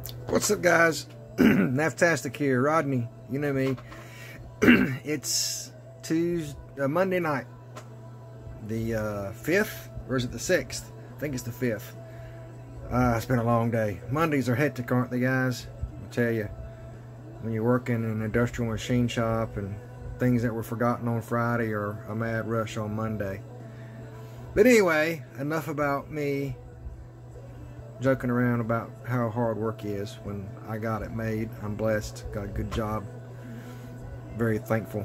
What's up, guys? Naftastic here, Rodney. You know me. It's Monday night, the 5th, or is it the 6th? I think it's the 5th. It's been a long day. Mondays are hectic, aren't they, guys? I'll tell you, when you're working in an industrial machine shop and things that were forgotten on Friday are a mad rush on Monday. But anyway, enough about me joking around about how hard work is. When I got it made, I'm blessed, got a good job, very thankful.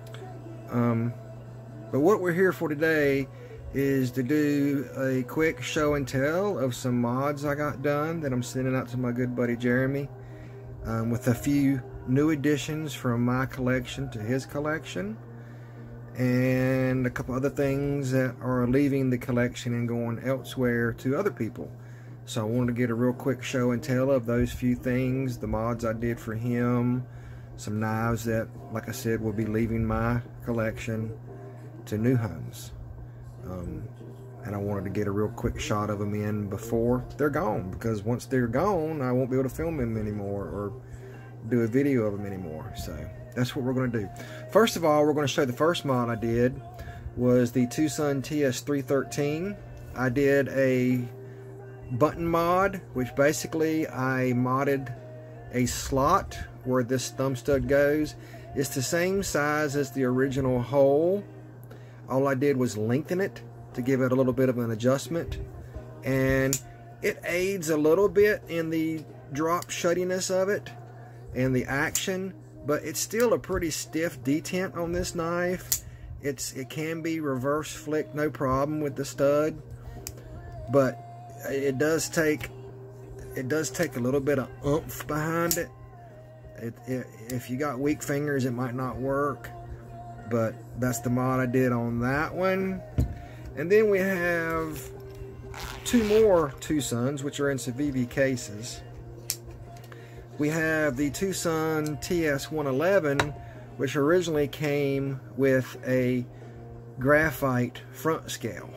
But what we're here for today is to do a quick show and tell of some mods I got done that I'm sending out to my good buddy Jeremy, with a few new additions from my collection to his collection, and a couple other things that are leaving the collection and going elsewhere to other people. So I wanted to get a real quick show and tell of those few things, the mods I did for him, some knives that, like I said, will be leaving my collection to new homes. And I wanted to get a real quick shot of them in before they're gone, because once they're gone, I won't be able to film them anymore or do a video of them anymore. So that's what we're going to do. First of all, we're going to show the first mod I did was the Twosun TS313. I did a button mod, which basically I modded a slot where this thumb stud goes. It's the same size as the original hole. All I did was lengthen it to give it a little bit of an adjustment, and it aids a little bit in the drop shuttiness of it and the action, but it's still a pretty stiff detent on this knife. It can be reverse flicked, no problem with the stud, but it does take a little bit of oomph behind it. If you got weak fingers, it might not work, but that's the mod I did on that one. And then we have two more Twosuns, which are in Civivi cases. We have the Twosun TS111, which originally came with a graphite front scale,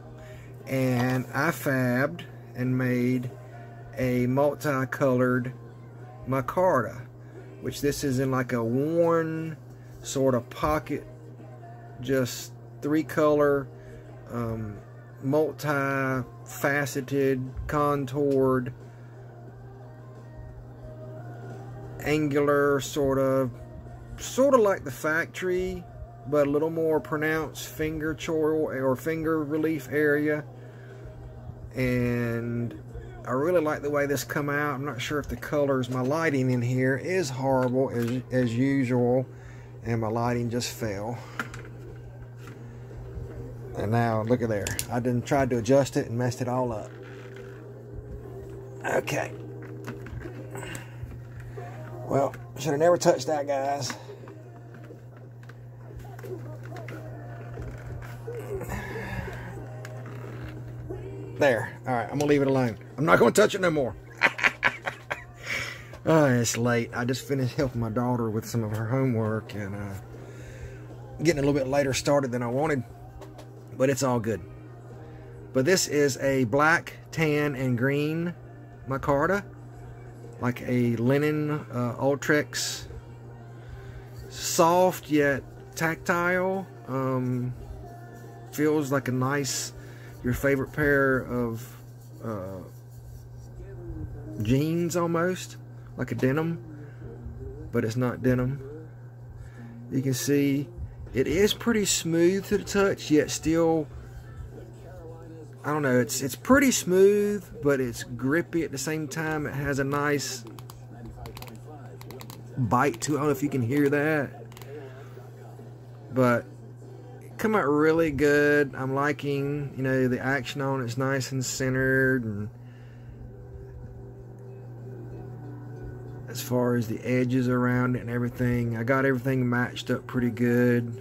and I fabbed and made a multicolored micarta, which this is in like a worn sort of pocket, just 3-color, multi-faceted, contoured, angular, sort of like the factory, but a little more pronounced finger choil or finger relief area. And I really like the way this come out. I'm not sure if the colors, my lighting in here is horrible as usual, and my lighting just fell. And now look at there, I done tried to adjust it and messed it all up. Okay, well, should have never touched that, guys. There. Alright, I'm gonna leave it alone. I'm not gonna touch it no more. Oh, it's late. I just finished helping my daughter with some of her homework, and getting a little bit later started than I wanted, but it's all good. But this is a black, tan, and green micarta, like a linen Ultrex, soft yet tactile. Feels like a nice, your favorite pair of jeans, almost like a denim, but it's not denim. You can see it is pretty smooth to the touch, yet still, I don't know, it's pretty smooth, but it's grippy at the same time. It has a nice bite to it. I don't know if you can hear that, but it come out really good. I'm liking, you know, the action on it's nice and centered, and as far as the edges around it and everything, I got everything matched up pretty good.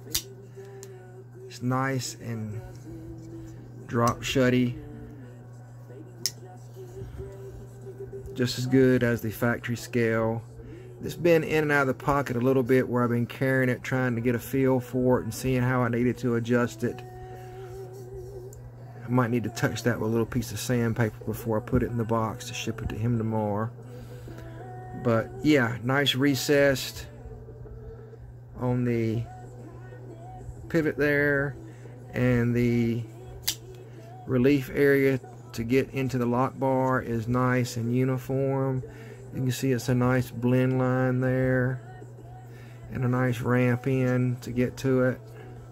It's nice and drop shutty, just as good as the factory scale. It's been in and out of the pocket a little bit where I've been carrying it, trying to get a feel for it and seeing how I needed to adjust it. I might need to touch that with a little piece of sandpaper before I put it in the box to ship it to him tomorrow. But yeah, nice recessed on the pivot there, and the relief area to get into the lock bar is nice and uniform. You can see it's a nice blend line there and a nice ramp in to get to it.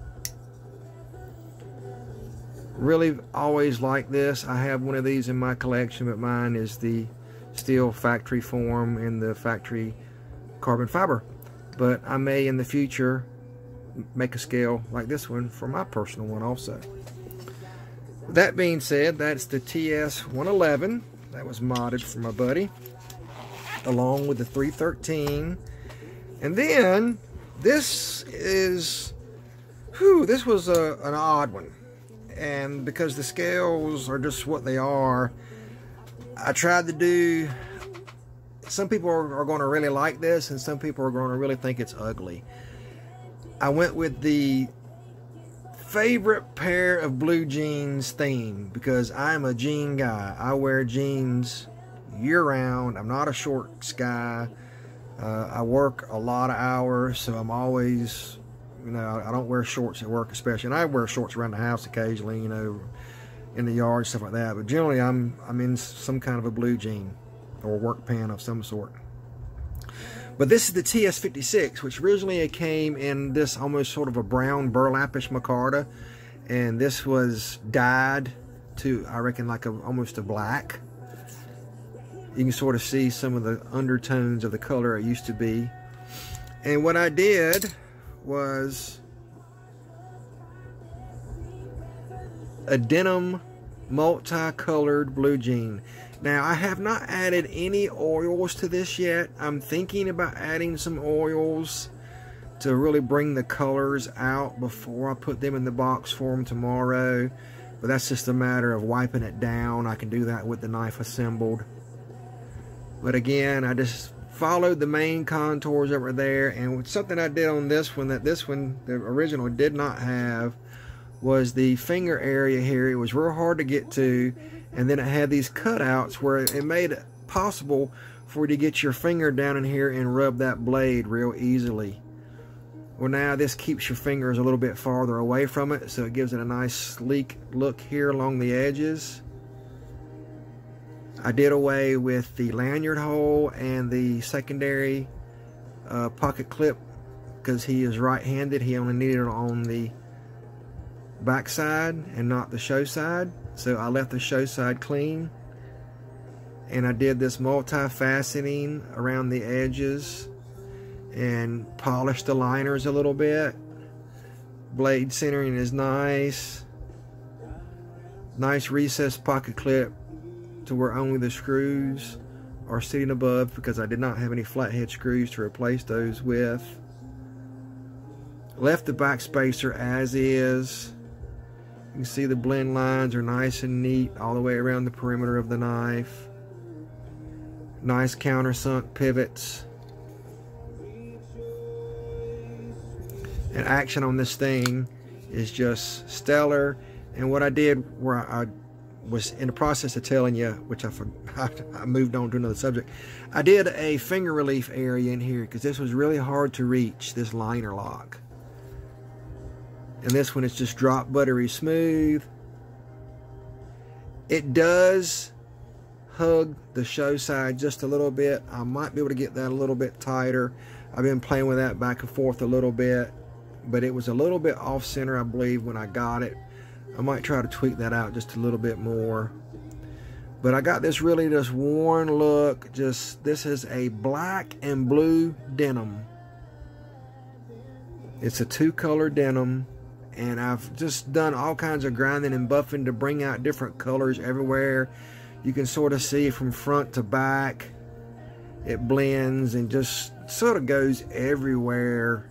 Really always like this. I have one of these in my collection, but mine is the steel factory form and the factory carbon fiber. But I may in the future make a scale like this one for my personal one also. That being said, that's the TS111 that was modded for my buddy, along with the 313. And then this is, this was an odd one. And because the scales are just what they are, I tried to do, some people are going to really like this and some people are going to really think it's ugly. I went with the favorite pair of blue jeans theme because I'm a jean guy. I wear jeans year-round. I'm not a shorts guy. I work a lot of hours, so I'm always, you know, I don't wear shorts at work especially. And I wear shorts around the house occasionally, you know, in the yard, stuff like that. But generally, I'm in some kind of a blue jean or work pant of some sort. But this is the TS56, which originally it came in this almost sort of a brown burlapish micarta, and this was dyed to, I reckon, like almost a black. You can sort of see some of the undertones of the color it used to be. And what I did was a denim multicolored blue jean. Now, I have not added any oils to this yet. I'm thinking about adding some oils to really bring the colors out before I put them in the box for them tomorrow. But that's just a matter of wiping it down. I can do that with the knife assembled. But again, I just followed the main contours that were there. And something I did on this one that this one, the original, did not have was the finger area here. It was real hard to get to. And then it had these cutouts where it made it possible for you to get your finger down in here and rub that blade real easily. Well, now this keeps your fingers a little bit farther away from it, so it gives it a nice sleek look here along the edges. I did away with the lanyard hole and the secondary pocket clip because he is right-handed. He only needed it on the back side and not the show side. So I left the show side clean, and I did this multi-faceting around the edges and polished the liners a little bit. Blade centering is nice. Nice recessed pocket clip to where only the screws are sitting above because I did not have any flathead screws to replace those with. Left the back spacer as is. You can see the blend lines are nice and neat all the way around the perimeter of the knife. Nice countersunk pivots. And action on this thing is just stellar. And what I did, where I was in the process of telling you, which I moved on to another subject, I did a finger relief area in here because this was really hard to reach, this liner lock. And this one is just drop buttery smooth. It does hug the show side just a little bit. I might be able to get that a little bit tighter. I've been playing with that back and forth a little bit, but it was a little bit off center, I believe, when I got it. I might try to tweak that out just a little bit more. But I got this really just worn look. This is a black and blue denim. It's a two-color denim. And I've just done all kinds of grinding and buffing to bring out different colors everywhere. You can sort of see from front to back. It blends and just sort of goes everywhere.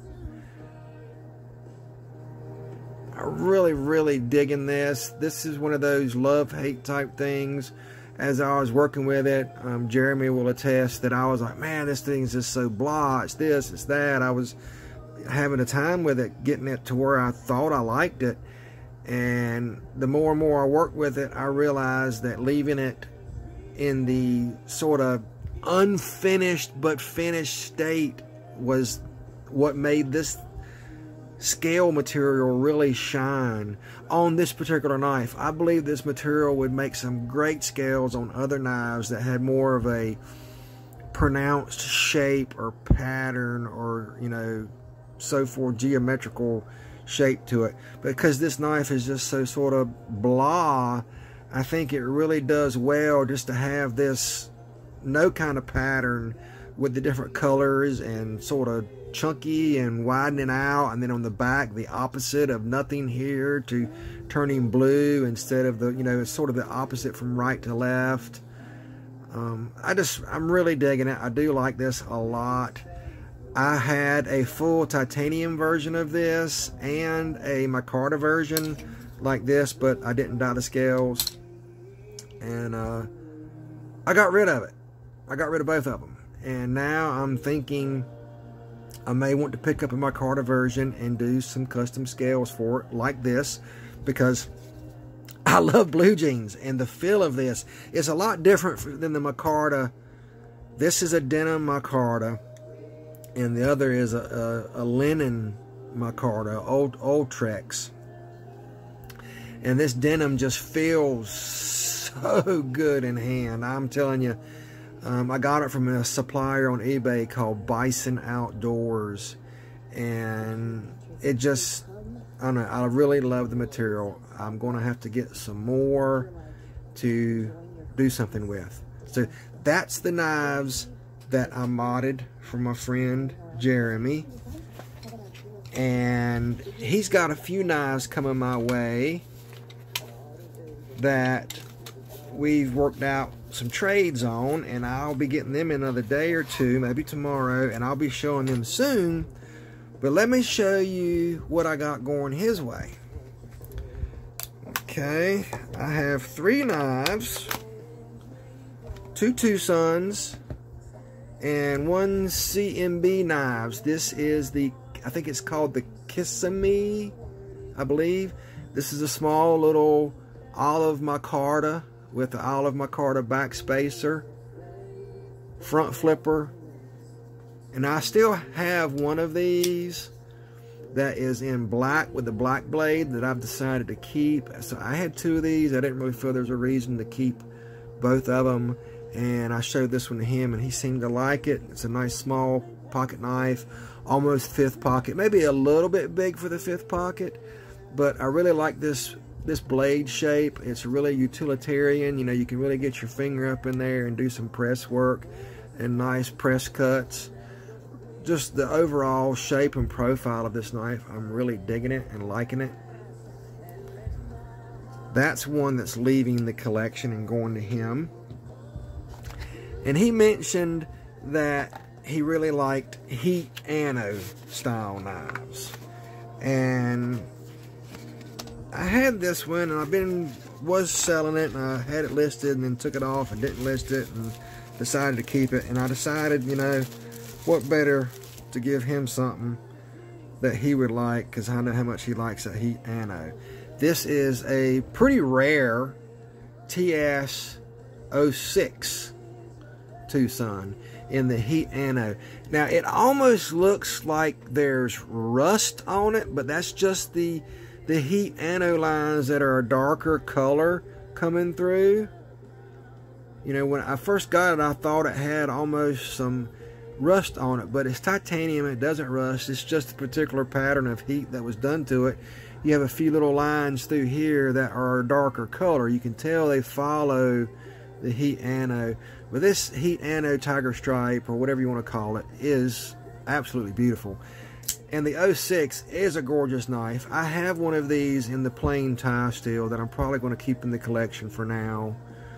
I'm really digging this. This is one of those love-hate type things. As I was working with it, Jeremy will attest that I was like, man, this thing's just so blah. It's this, it's that. I was having a time with it, getting it to where I thought I liked it, And the more and more I worked with it, I realized that leaving it in the sort of unfinished but finished state was what made this scale material really shine on this particular knife. I believe this material would make some great scales on other knives that had more of a pronounced shape or pattern, or, you know, so forth, geometrical shape to it. Because this knife is just so sort of blah, I think it really does well just to have this no kind of pattern with the different colors and sort of chunky and widening out, and then on the back the opposite of nothing here to turning blue instead of the, you know, it's sort of the opposite from right to left. I'm really digging it. I do like this a lot. I had a full titanium version of this and a micarta version like this, but I didn't dye the scales, and I got rid of it. I got rid of both of them, and now I'm thinking I may want to pick up a micarta version and do some custom scales for it like this, because I love blue jeans, and the feel of this is a lot different than the micarta. This is a denim micarta, and the other is a linen micarta, old Trex. And this denim just feels so good in hand. I'm telling you, I got it from a supplier on eBay called Bison Outdoors, and it just, I don't know, I really love the material. I'm going to have to get some more to do something with. So that's the knives that I modded for my friend Jeremy, and he's got a few knives coming my way that we've worked out some trades on, and I'll be getting them in another day or two, maybe tomorrow, and I'll be showing them soon. But let me show you what I got going his way. Okay, I have 3 knives, 2 Twosuns, and 1 CMB knives. This is the, I think it's called the Kissimmee, I believe. This is a small little olive micarta with the olive micarta back spacer, front flipper, and I still have one of these that is in black with the black blade that I've decided to keep. So I had 2 of these. I didn't really feel there's a reason to keep both of them, and I showed this one to him and he seemed to like it. It's a nice small pocket knife, almost 5th pocket, maybe a little bit big for the 5th pocket, but I really like this blade shape. It's really utilitarian. You know, you can really get your finger up in there and do some press work and nice press cuts. Just the overall shape and profile of this knife, I'm really digging it and liking it. That's one that's leaving the collection and going to him. And he mentioned that he really liked heat anno style knives, and I had this one, and was selling it, and I had it listed and then took it off and didn't list it and decided to keep it. And I decided, you know, what better to give him something that he would like, because I know how much he likes that heat anno. This is a pretty rare TS-06 Twosun in the heat anno. Now it almost looks like there's rust on it, but that's just the heat anno lines that are a darker color coming through. You know, when I first got it, I thought it had almost some rust on it, but it's titanium. It doesn't rust. It's just a particular pattern of heat that was done to it. You have a few little lines through here that are a darker color. You can tell they follow the heat anno. But this heat anno tiger stripe, or whatever you want to call it, is absolutely beautiful. And the 06 is a gorgeous knife. I have one of these in the plain tie steel that I'm probably going to keep in the collection for now.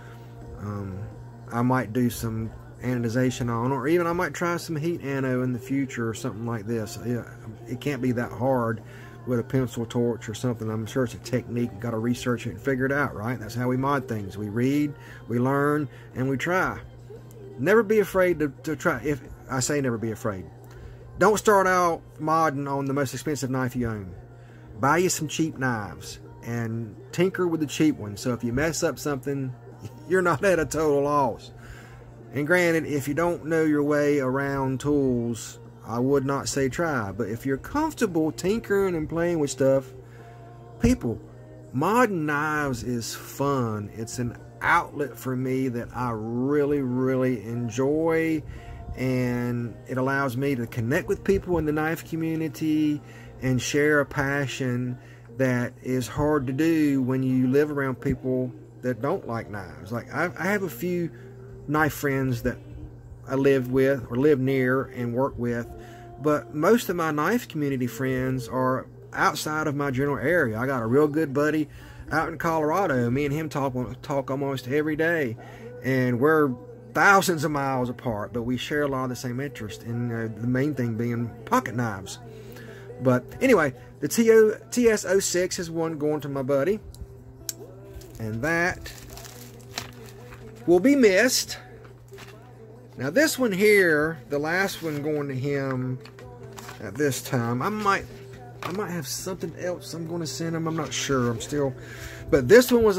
I might do some anodization on, or even I might try some heat anno in the future or something like this. Yeah, it can't be that hard with a pencil torch or something. I'm sure it's a technique. You've got to research it and figure it out, right? That's how we mod things. We read, we learn, and we try. Never be afraid to try. If I say never be afraid, don't start out modding on the most expensive knife you own. Buy you some cheap knives. and tinker with the cheap ones. So if you mess up something, you're not at a total loss. And granted, if you don't know your way around tools, I would not say try. But if you're comfortable tinkering and playing with stuff, people, modding knives is fun. It's an outlet for me that I really, really enjoy. And it allows me to connect with people in the knife community and share a passion that is hard to do when you live around people that don't like knives. Like I have a few knife friends that I live with or live near and work with, but most of my knife community friends are outside of my general area. I got a real good buddy out in Colorado. Me and him talk almost every day, and we're thousands of miles apart, but we share a lot of the same interest, and the main thing being pocket knives. But anyway, the TS06 is one going to my buddy, and that will be missed. Now this one here, the last one going to him at this time, I might have something else I'm going to send him. I'm not sure. I'm still, but this one was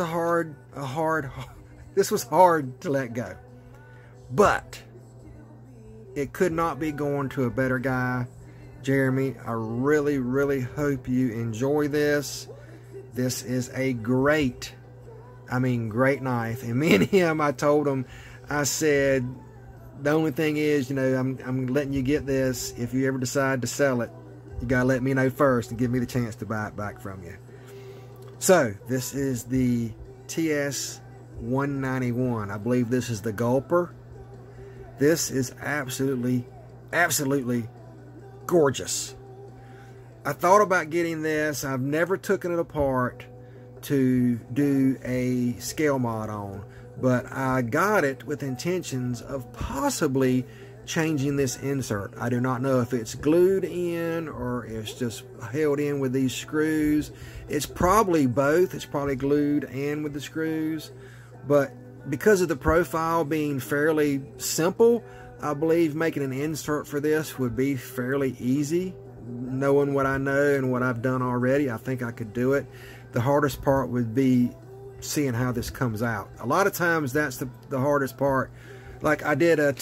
this was hard to let go. But it could not be going to a better guy. Jeremy, I really, really hope you enjoy this. This is a great knife. And me and him, I told him, I said, the only thing is, you know, I'm letting you get this. If you ever decide to sell it, you gotta let me know first and give me the chance to buy it back from you. So this is the TS191. I believe this is the Gulper. This is absolutely, absolutely gorgeous. I thought about getting this. I've never taken it apart to do a scale mod on, but I got it with intentions of possibly changing this insert. I do not know if it's glued in or it's just held in with these screws. It's probably both. It's probably glued and with the screws, but because of the profile being fairly simple, I believe making an insert for this would be fairly easy. Knowing what I know and what I've done already, I think I could do it. The hardest part would be seeing how this comes out. A lot of times that's the hardest part. Like I did a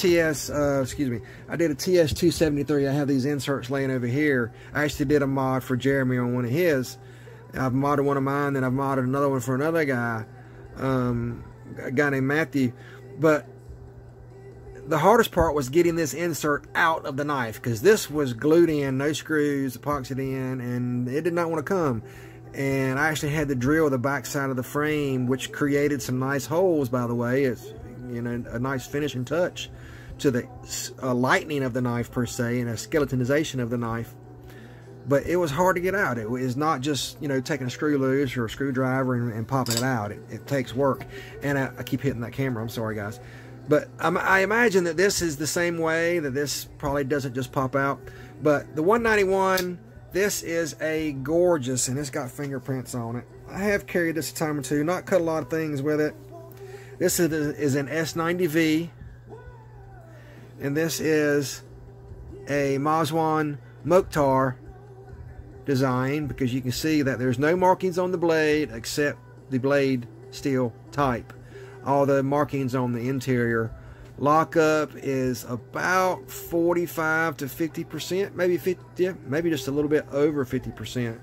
TS273. I have these inserts laying over here. I actually did a mod for Jeremy on one of his. I've modded one of mine, then I've modded another one for another guy, a guy named Matthew. But the hardest part was getting this insert out of the knife, because this was glued in, no screws, epoxied in, and it did not want to come. And I actually had to drill the back side of the frame, which created some nice holes, by the way. It's, you know, a nice finishing touch to the lightening of the knife per se, and a skeletonization of the knife. But it was hard to get out. It is not just, you know, taking a screw loose or a screwdriver and popping it out. It takes work. And I keep hitting that camera. I'm sorry, guys. But I imagine that this is the same way, that this probably doesn't just pop out. But the 191, this is a gorgeous, and it's got fingerprints on it. I have carried this a time or two, not cut a lot of things with it. This is an S90V, and this is a Mazwan Mokhtar design, because you can see that there's no markings on the blade except the blade steel type. All the markings on the interior. Lockup is about 45 to 50%, maybe 50, yeah, maybe just a little bit over 50%.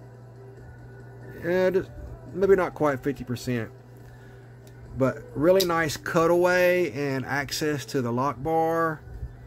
Yeah, maybe not quite 50%. But really nice cutaway and access to the lock bar.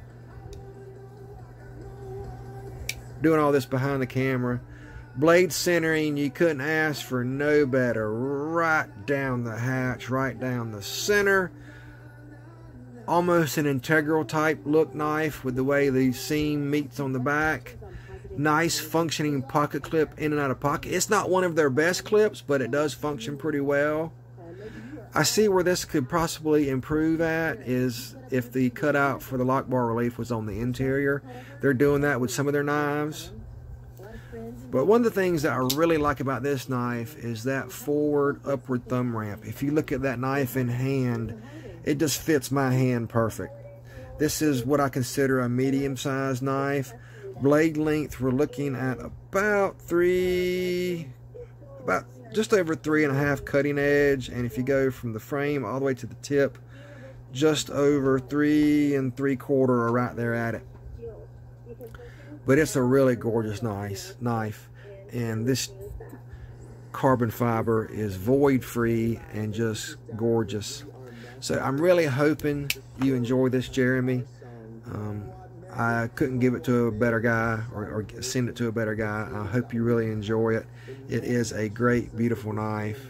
Doing all this behind the camera. Blade centering, you couldn't ask for no better. Right down the hatch, right down the center. Almost an integral type look knife with the way the seam meets on the back. Nice functioning pocket clip in and out of pocket. It's not one of their best clips, but it does function pretty well. I see where this could possibly improve at is if the cutout for the lock bar relief was on the interior. They're doing that with some of their knives. But one of the things that I really like about this knife is that forward upward thumb ramp. If you look at that knife in hand, it just fits my hand perfect. This is what I consider a medium-sized knife. Blade length, we're looking at about just over 3.5 cutting edge, and if you go from the frame all the way to the tip, just over 3 3/4 are right there at it. But it's a really gorgeous knife, and this carbon fiber is void free and just gorgeous. So I'm really hoping you enjoy this, Jeremy. I couldn't give it to a better guy or send it to a better guy. I hope you really enjoy it. It is a great, beautiful knife.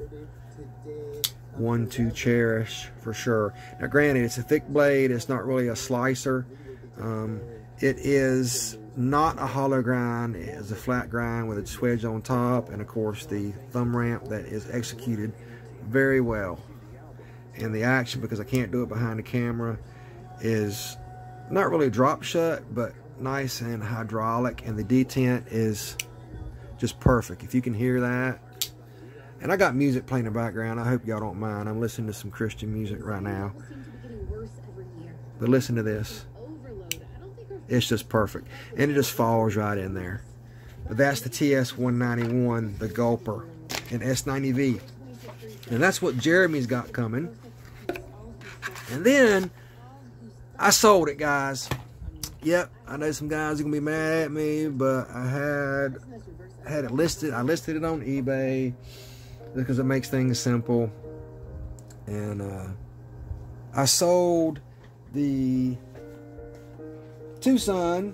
One to cherish for sure. Now granted, it's a thick blade. It's not really a slicer. It is not a hollow grind. It is a flat grind with a swedge on top, and of course the thumb ramp that is executed very well. And the action, because I can't do it behind the camera, is not really drop shut, but nice and hydraulic, and the detent is just perfect. If you can hear that. And I got music playing in the background. I hope y'all don't mind. I'm listening to some Christian music right now. But listen to this. It's just perfect. And it just falls right in there. But that's the TS191, the Gulper, in S90V. And that's what Jeremy's got coming. And then I sold it, guys. Yep, I know some guys are gonna be mad at me, but I had it listed. I listed it on eBay because it makes things simple. And I sold the Twosun.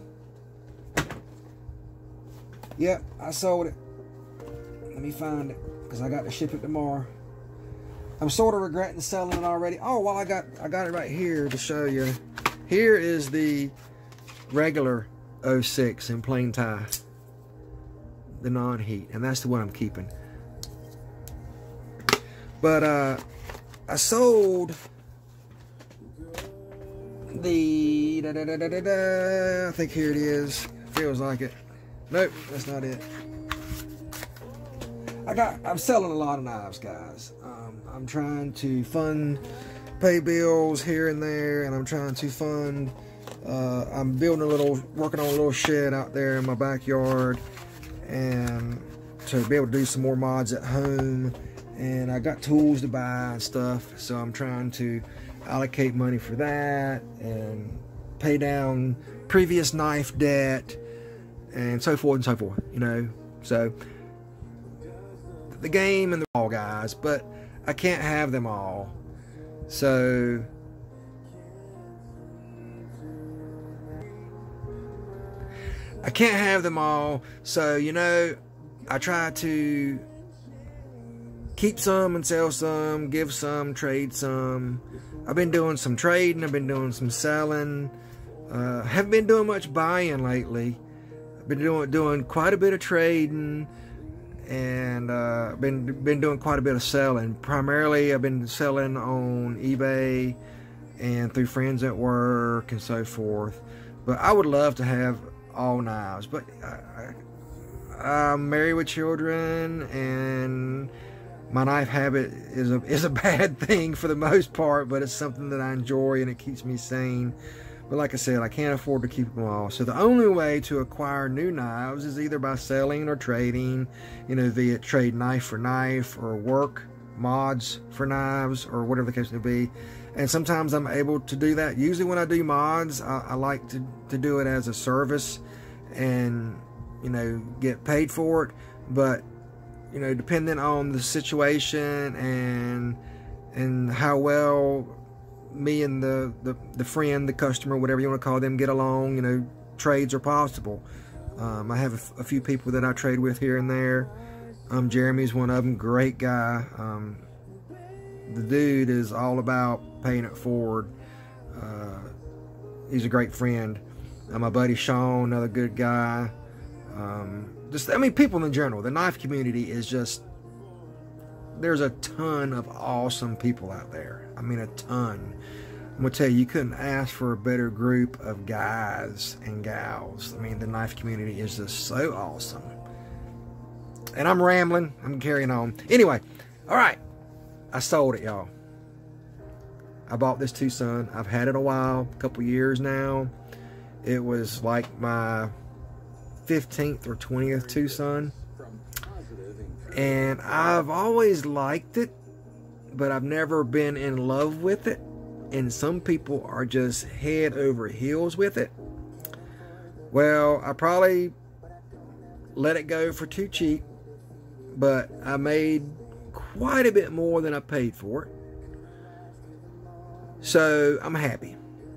Yep, I sold it. Let me find it, because I got to ship it tomorrow. I'm sort of regretting selling it already. Oh, well, I got it right here to show you. Here is the regular 06 in plain tie, the non-heat, and that's the one I'm keeping. But I sold the I think here it is. Feels like it. Nope, that's not it. I'm selling a lot of knives, guys. I'm trying to pay bills here and there, and I'm trying to fund. I'm working on a little shed out there in my backyard, and to be able to do some more mods at home. And I got tools to buy and stuff, so I'm trying to allocate money for that and pay down previous knife debt and so forth and so forth, you know. So the game and the all, guys, but I can't have them all. So I can't have them all. So, you know, I try to keep some and sell some, give some, trade some. I've been doing some trading, I've been doing some selling. Haven't been doing much buying lately. I've been doing quite a bit of trading, and been doing quite a bit of selling. Primarily, I've been selling on eBay and through friends at work and so forth. But I would love to have all knives. But I'm married with children, and my knife habit is a bad thing for the most part, but it's something that I enjoy and it keeps me sane. But like I said, I can't afford to keep them all. So the only way to acquire new knives is either by selling or trading, you know, via trade knife for knife, or work mods for knives, or whatever the case may be. And sometimes I'm able to do that. Usually when I do mods, I like to do it as a service and, you know, get paid for it. But, you know, depending on the situation and how well me and the friend, the customer, whatever you want to call them, get along, you know, trades are possible. I have a few people that I trade with here and there. Jeremy's one of them, great guy. The dude is all about paying it forward. He's a great friend. My buddy Sean, another good guy. I mean, people in general, the knife community is just, there's a ton of awesome people out there. I mean, a ton. I'm gonna tell you, you couldn't ask for a better group of guys and gals. I mean, the knife community is just so awesome. And I'm rambling, I'm carrying on. Anyway, all right, I sold it, y'all. I bought this Twosun. I've had it a while, a couple years now. It was like my 15th or 20th Twosun. And I've always liked it, but I've never been in love with it. And some people are just head over heels with it. Well, I probably let it go for too cheap, but I made quite a bit more than I paid for it. So I'm happy.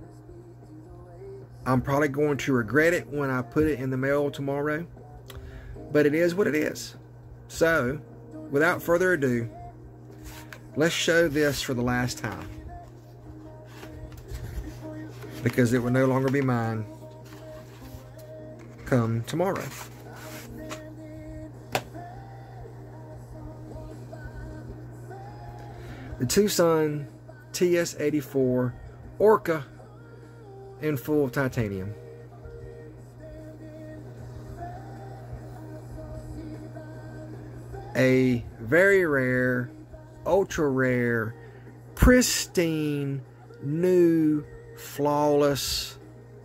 I'm probably going to regret it when I put it in the mail tomorrow, but it is what it is. So, without further ado, let's show this for the last time, because it will no longer be mine come tomorrow. The Twosun TS84 Orca in full titanium. A very rare, ultra rare, pristine, new, flawless.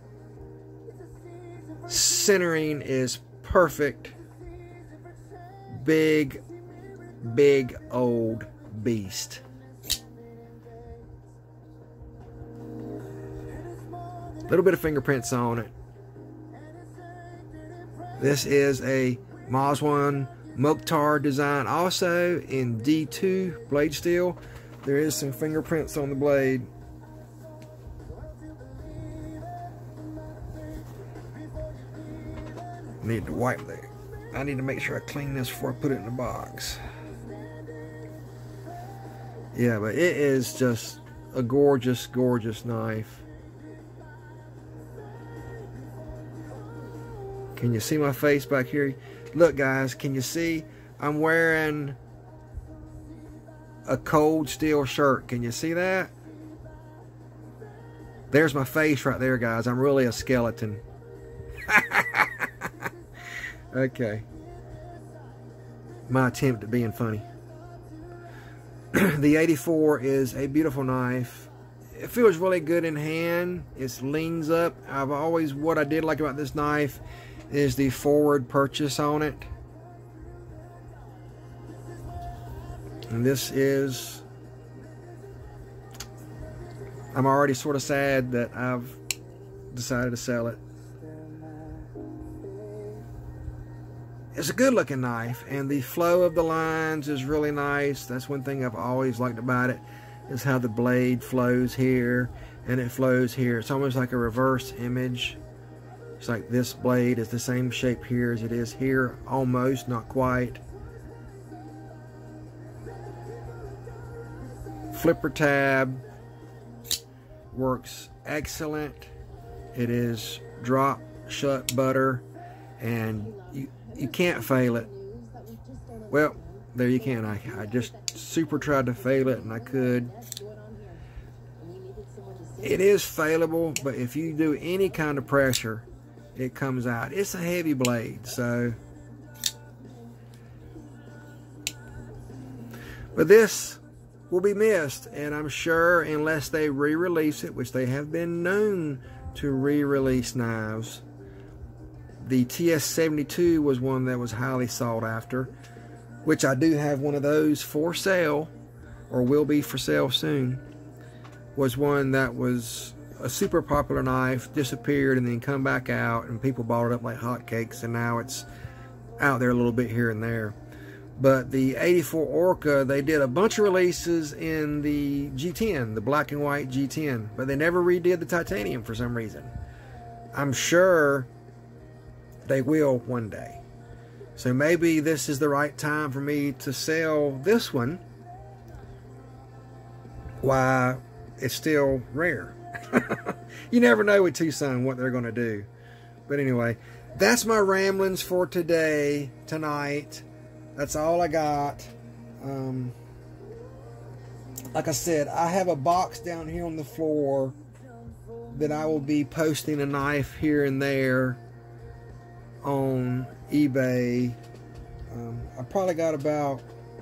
Centering is perfect. Big old beast. Little bit of fingerprints on it. This is a Twosun Mokhtar design, also in D2 blade steel. There is some fingerprints on the blade. Need to wipe that. I need to make sure I clean this before I put it in the box. Yeah, but it is just a gorgeous, gorgeous knife. Can you see my face back here? Look, guys, can you see? I'm wearing a cold steel shirt. Can you see that? There's my face right there, guys. I'm really a skeleton. Okay. My attempt at being funny. The 84 is a beautiful knife. It feels really good in hand. It leans up. What I did like about this knife is the forward purchase on it. And this is, I'm already sort of sad that I've decided to sell it. It's a good looking knife, and the flow of the lines is really nice. That's one thing I've always liked about it, is how the blade flows here and it flows here. It's almost like a reverse image. It's like this blade is the same shape here as it is here, almost, not quite. Flipper tab works excellent. It is drop shut butter, and you can't fail it. Well, there you can. I just super tried to fail it, and I could. It is failable, but if you do any kind of pressure, it comes out. It's a heavy blade, so. But this will be missed, and I'm sure unless they re-release it, which they have been known to re-release knives. The TS72 was one that was highly sought after, which I do have one of those for sale, or will be for sale soon. Was one that was a super popular knife, disappeared and then come back out, and people bought it up like hotcakes, and now it's out there a little bit here and there. But the 84 Orca, they did a bunch of releases in the G10, the black and white G10, but they never redid the titanium for some reason. I'm sure they will one day. So maybe this is the right time for me to sell this one while it's still rare. You never know with Twosun what they're going to do. But anyway, that's my ramblings for tonight. That's all I got. Like I said, I have a box down here on the floor that I will be posting a knife here and there on eBay. I probably got about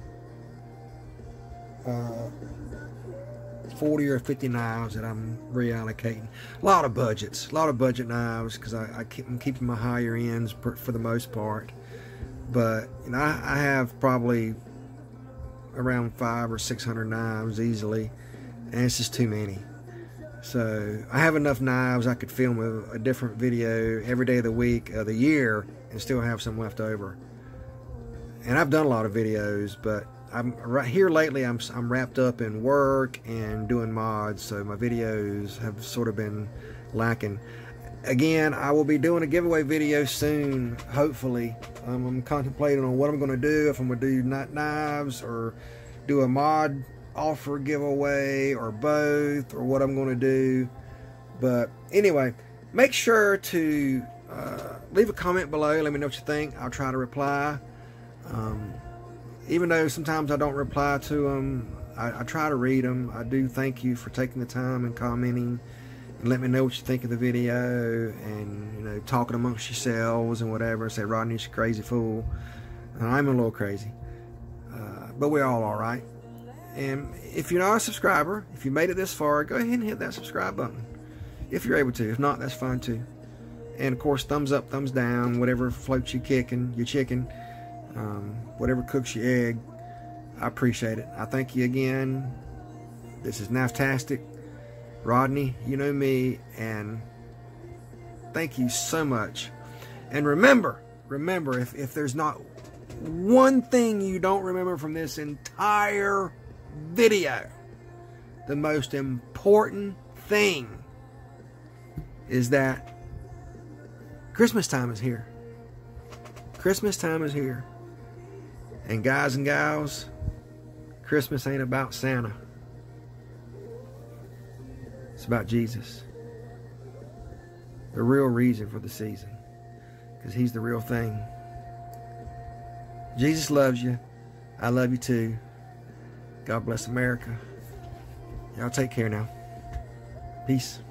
40 or 50 knives that I'm reallocating. A lot of budget knives, because I'm keeping my higher ends for the most part. But you know, I have probably around 500 or 600 knives easily, and it's just too many. So I have enough knives I could film a different video every day of the week of the year and still have some left over. And I've done a lot of videos, but I'm right here lately. I'm wrapped up in work and doing mods, so my videos have sort of been lacking. Again, I will be doing a giveaway video soon, hopefully. I'm contemplating on what I'm going to do, if I'm going to do knives or do a mod offer giveaway or both, or what I'm going to do. But anyway, make sure to leave a comment below. Let me know what you think. I'll try to reply. Even though sometimes I don't reply to them, I try to read them. I do thank you for taking the time and commenting. And let me know what you think of the video, and you know, talking amongst yourselves and whatever. Say, Rodney's a crazy fool. And I'm a little crazy, but we're all right. And if you're not a subscriber, if you made it this far, go ahead and hit that subscribe button if you're able to. If not, that's fine too. And of course, thumbs up, thumbs down, whatever floats you kicking, your chicken, whatever cooks your egg. I appreciate it. I thank you again. This is Naftastic. Rodney, you know me, and thank you so much. And remember, if there's not one thing you don't remember from this entire video, the most important thing is that Christmas time is here. Christmas time is here. And guys and gals, Christmas ain't about Santa. It's about Jesus. The real reason for the season. Because he's the real thing. Jesus loves you. I love you too. God bless America. Y'all take care now. Peace.